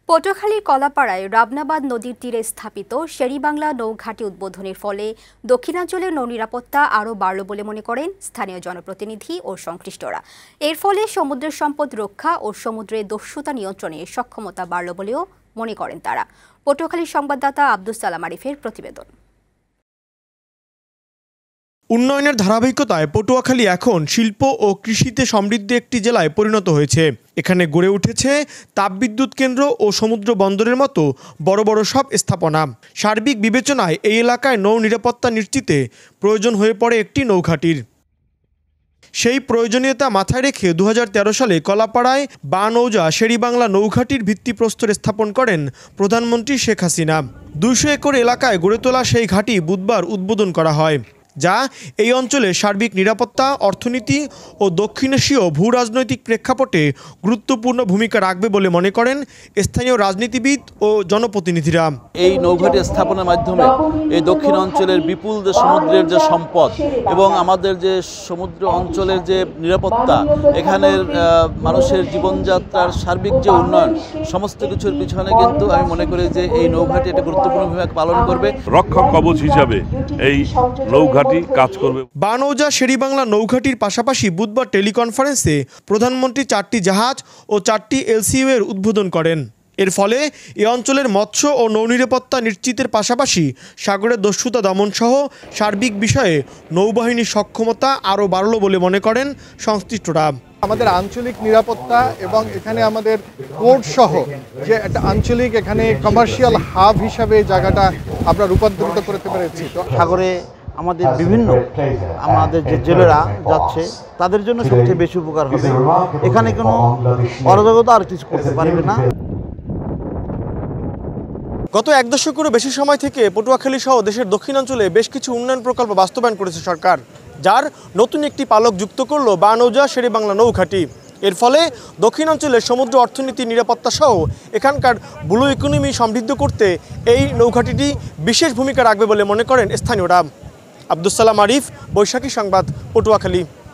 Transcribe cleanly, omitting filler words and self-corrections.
পটুয়াখালীর কলাপাড়ায় রাবনাবাদ নদীর তীরে স্থাপিত শেরিবাংলা নৌঘাঁটি উদ্বোধনের ফলে দক্ষিণাঞ্চলের নৌনিরাপত্তা আরও বাড়ল বলে মনে করেন স্থানীয় জনপ্রতিনিধি ও সংশ্লিষ্টরা। এর ফলে সমুদ্রের সম্পদ রক্ষা ও সমুদ্রে দস্যুতা নিয়ন্ত্রণে সক্ষমতা বাড়ল বলেও মনে করেন তারা। পটুয়াখালীর সংবাদদাতা আব্দুস সালাম আরিফের প্রতিবেদন। উন্নয়নের ধারাবাহিকতায় পটুয়াখালী এখন শিল্প ও কৃষিতে সমৃদ্ধ একটি জেলায় পরিণত হয়েছে। এখানে গড়ে উঠেছে তাপবিদ্যুৎ কেন্দ্র ও সমুদ্র বন্দরের মতো বড় বড় সব স্থাপনা। সার্বিক বিবেচনায় এই এলাকায় নৌ নিরাপত্তা নিশ্চিতে প্রয়োজন হয়ে পড়ে একটি নৌঘাঁটির। সেই প্রয়োজনীয়তা মাথায় রেখে 2013 সালে কলাপাড়ায় বানৌজা শেরিবাংলা নৌঘাঁটির ভিত্তিপ্রস্তর স্থাপন করেন প্রধানমন্ত্রী শেখ হাসিনা। 200 একর এলাকায় গড়ে তোলা সেই ঘাঁটি বুধবার উদ্বোধন করা হয়, যা এই অঞ্চলের সার্বিক নিরাপত্তা, অর্থনীতি ও দক্ষিণ এশীয় ভূ রাজনৈতিক প্রেক্ষাপটে গুরুত্বপূর্ণ ভূমিকা রাখবে বলে মনে করেন স্থানীয় রাজনীতিবিদ ও জনপ্রতিনিধিরা। এই নৌঘাঁটি স্থাপনের মাধ্যমে এই দক্ষিণ অঞ্চলের বিপুল যে সমুদ্রের যে সম্পদ এবং আমাদের যে সমুদ্র অঞ্চলের যে নিরাপত্তা, এখানের মানুষের জীবনযাত্রার সার্বিক যে উন্নয়ন, সমস্ত কিছুর পিছনে কিন্তু আমি মনে করি যে এই নৌঘাঁটি একটা গুরুত্বপূর্ণ ভূমিকা পালন করবে। রক্ষক কবচ হিসাবে এই নৌঘাঁটি কাজ করবে। বানৌজা শেরিবাংলা নৌঘাঁটির পাশাপাশি বুধবার টেলিকনফারেন্সে প্রধানমন্ত্রী 4টি জাহাজ ও 4টি এলসিইউ এর উদ্বোধন করেন। এর ফলে এ অঞ্চলের মৎস্য ও নৌনিরাপত্তা নিশ্চিতের পাশাপাশি সাগরের দস্যুতা দমন সহ সার্বিক বিষয়ে নৌবাহিনীর সক্ষমতা আরও বাড়ল বলে মনে করেন সংশ্লিষ্টরা। আমাদের আঞ্চলিক নিরাপত্তা এবং এখানে আমাদের পোর্ট সহ যে একটা আঞ্চলিক এখানে কমার্শিয়াল হাব হিসাবে জায়গাটা আমরা রূপান্তরিত করতে পেরেছি। তো সাগরে আমাদের বিভিন্ন আমাদের যে জেলেরা যাচ্ছে তাদের জন্য সবচেয়ে বেশি উপকার হবে। এখানে কোনো অরাজকতা আর কিছু করতে পারবে না। গত 1 দশকেরও বেশি সময় থেকে পটুয়াখালী সহ দেশের দক্ষিণাঞ্চলে বেশ কিছু উন্নয়ন প্রকল্প বাস্তবায়ন করেছে সরকার, যার নতুন একটি পালক যুক্ত করল বানৌজা শেরিবাংলা নৌঘাঁটি। এর ফলে দক্ষিণাঞ্চলের সমুদ্র অর্থনীতি, নিরাপত্তা সহ এখানকার ব্লু ইকোনমি সমৃদ্ধ করতে এই নৌঘাঁটিটি বিশেষ ভূমিকা রাখবে বলে মনে করেন স্থানীয়রা। আব্দুস সালাম আরিফ, বৈশাখী সংবাদ, পটুয়াখালী।